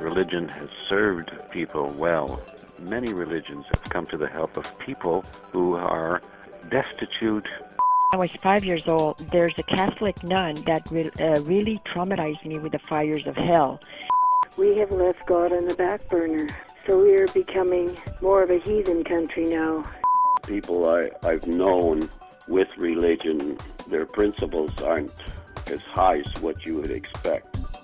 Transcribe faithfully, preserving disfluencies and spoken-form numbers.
Religion has served people well. Many religions have come to the help of people who are destitute. I was five years old. There's a Catholic nun that re- uh, really traumatized me with the fires of hell. We have left God on the back burner, so we are becoming more of a heathen country now. People I, I've known with religion, their principles aren't as high as what you would expect.